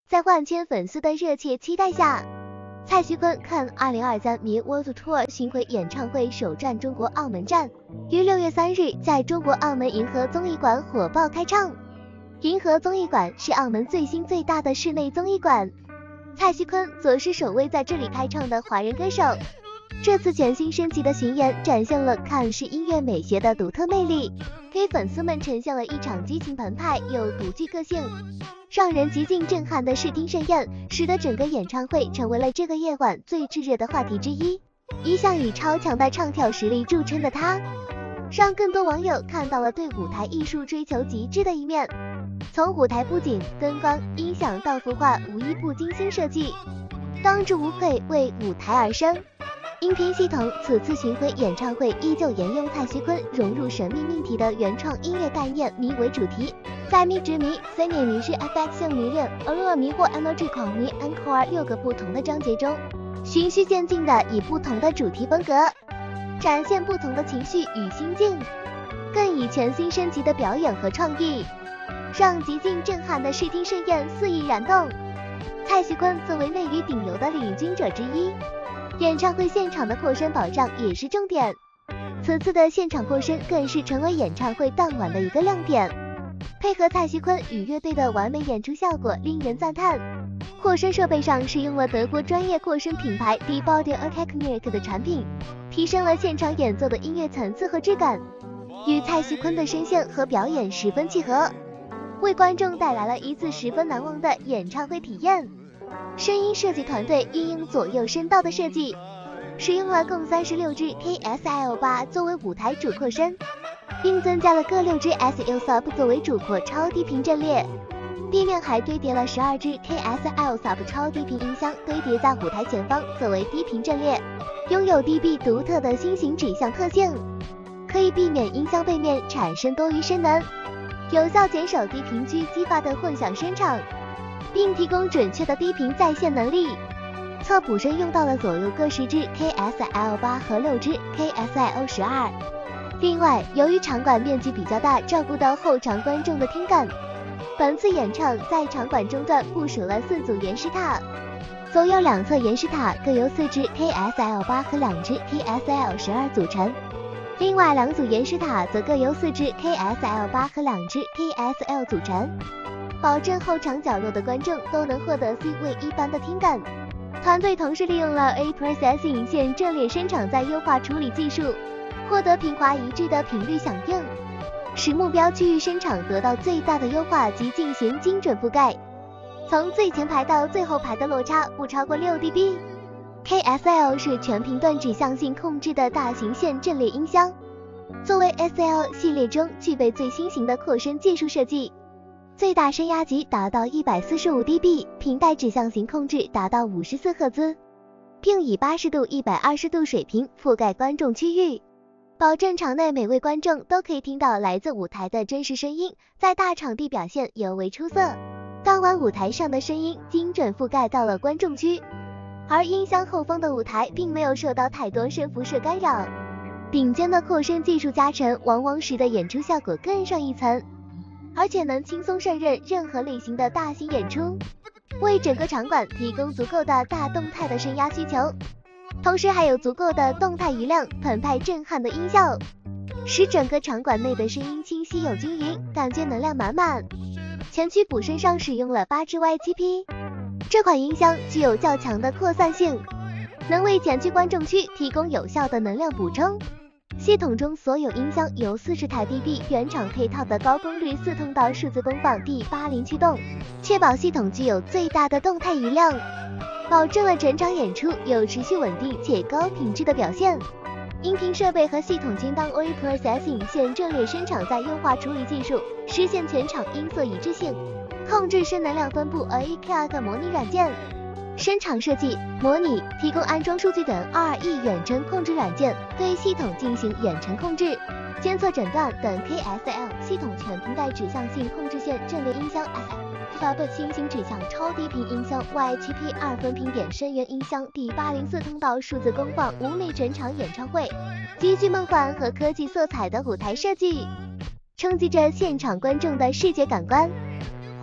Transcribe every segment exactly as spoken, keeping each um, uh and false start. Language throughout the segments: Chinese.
在万千粉丝的热切期待下，蔡徐坤KUN二零二三 Mi World Tour 巡回演唱会首站中国澳门站，于六月三日在中国澳门银河综艺馆火爆开唱。银河综艺馆是澳门最新最大的室内综艺馆，蔡徐坤则是首位在这里开唱的华人歌手。这次全新升级的巡演展现了KUN式音乐美学的独特魅力，给粉丝们呈现了一场激情澎湃又独具个性，让人极尽震撼的视听盛宴，使得整个演唱会成为了这个夜晚最炙热的话题之一。一向以超强的唱跳实力著称的他，让更多网友看到了对舞台艺术追求极致的一面。从舞台布景、灯光、音响到服化，无一不精心设计，当之无愧为舞台而生。音频系统此次巡回演唱会依旧沿用蔡徐坤融入神秘命题的原创音乐概念迷为主题，在迷之迷、Zany迷是 affection 迷恋、Allure 迷惑、energy 狂迷、Encore 六个不同的章节中，循序渐进的以不同的主题风格展现不同的情绪与心境，更以全新升级的表演和创意，让极尽震撼的视听盛宴肆意燃动。蔡徐坤作为内娱顶流的领军者之一，演唱会现场的扩声保障也是重点。此次的现场扩声更是成为演唱会当晚的一个亮点，配合蔡徐坤与乐队的完美演出效果令人赞叹。扩声设备上使用了德国专业扩声品牌 D Body Technique 的产品，提升了现场演奏的音乐层次和质感，与蔡徐坤的声线和表演十分契合，为观众带来了一次十分难忘的演唱会体验。声音设计团队运用左右声道的设计，使用了共三十六支 K S L 八 作为舞台主扩声，并增加了各六支 S L Sub 作为主扩超低频阵列。地面还堆叠了十二支 K S L Sub 超低频音箱，堆叠在舞台前方作为低频阵列，拥有 D B 独特的心形指向特性，可以避免音箱背面产生多余声能，有效减少低频区激发的混响声场，并提供准确的低频再现能力。侧谱声用到了左右各十支 K S L 八 和六支 K S L 十二。另外，由于场馆面积比较大，照顾到后场观众的听感，本次演唱在场馆中段部署了四组原石塔，左右两侧原石塔各由四支 K S L 八 和两支 K S L 十二组成，另外两组原石塔则各由四支 K S L 八 和两支 K S L 组成，保证后场角落的观众都能获得 C 位一般的听感。团队同时利用了 A Processing 线阵列声场在优化处理技术，获得平滑一致的频率响应，使目标区域声场得到最大的优化及进行精准覆盖。从最前排到最后排的落差不超过 六 D B。K S L 是全频段指向性控制的大型线阵列音箱，作为 S L 系列中具备最新型的扩声技术设计，最大声压级达到 一百四十五 D B， 频带指向型控制达到五十四赫兹，并以八十度、一百二十度水平覆盖观众区域，保证场内每位观众都可以听到来自舞台的真实声音，在大场地表现尤为出色。当晚舞台上的声音精准覆盖到了观众区，而音箱后方的舞台并没有受到太多声辐射干扰，顶尖的扩声技术加成往往使得演出效果更上一层，而且能轻松胜任任何类型的大型演出，为整个场馆提供足够的大动态的声压需求，同时还有足够的动态余量澎湃震撼的音效，使整个场馆内的声音清晰又均匀，感觉能量满满。前区补声上使用了八支 Y七P， 这款音箱具有较强的扩散性，能为前区观众区提供有效的能量补充。系统中所有音箱由四十台 D B 原厂配套的高功率四通道数字功放 D 八十驱动，确保系统具有最大的动态余量，保证了整场演出有持续稳定且高品质的表现。音频设备和系统均当 A Processing 线阵列声场在优化处理技术，实现全场音色一致性，控制声能量分布 A K R 模拟软件。声场设计、模拟提供安装数据等 R E 远程控制软件，对系统进行远程控制、监测诊断等。 K S L 系统全频带指向性控制线阵列音箱 S F 新型指向超低频音箱 Y七P 二分频点声源音箱 D 八零四通道数字功放舞美整场演唱会，极具梦幻和科技色彩的舞台设计，冲击着现场观众的视觉感官。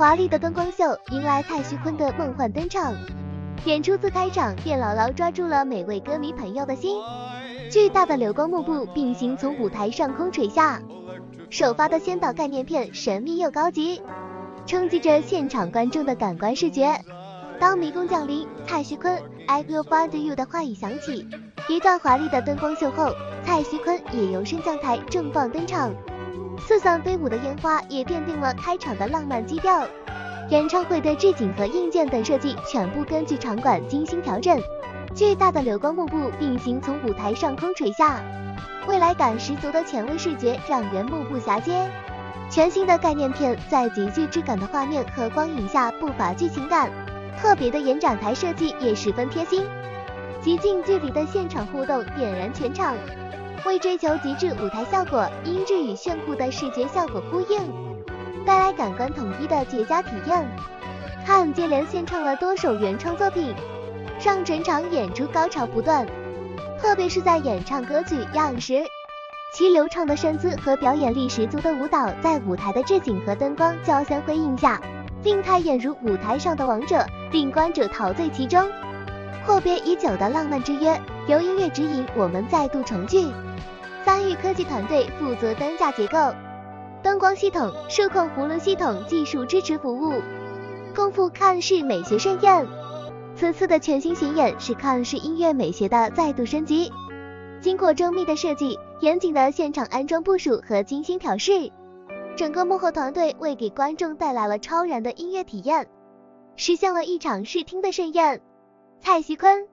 华丽的灯光秀迎来蔡徐坤的梦幻登场，演出自开场便牢牢抓住了每位歌迷朋友的心。巨大的流光幕布并行从舞台上空垂下，首发的先导概念片神秘又高级，冲击着现场观众的感官视觉。当迷宫降临，蔡徐坤 I will find you 的话语响起，一段华丽的灯光秀后，蔡徐坤也由升降台重磅登场，四散飞舞的烟花也奠定了开场的浪漫基调。演唱会的置景和硬件等设计全部根据场馆精心调整，巨大的流光幕布并行从舞台上空垂下，未来感十足的前卫视觉让人目不暇接。全新的概念片在极具质感的画面和光影下不乏剧情感，特别的延展台设计也十分贴心，极近距离的现场互动点燃全场，为追求极致舞台效果、音质与炫酷的视觉效果呼应，带来感官统一的绝佳体验。K U N 接连献唱了多首原创作品，让整场演出高潮不断，特别是在演唱歌曲《样》时，其流畅的身姿和表演力十足的舞蹈，在舞台的置景和灯光交相辉映下，令他俨如舞台上的王者，令观者陶醉其中。阔别已久的浪漫之约，由音乐指引我们再度重聚。三育科技团队负责灯架结构、灯光系统、数控葫芦系统技术支持服务，共赴 K U N 式美学盛宴。此次的全新巡演是 K U N 式音乐美学的再度升级，经过周密的设计、严谨的现场安装部署和精心调试，整个幕后团队为给观众带来了超然的音乐体验，实现了一场视听的盛宴。蔡徐坤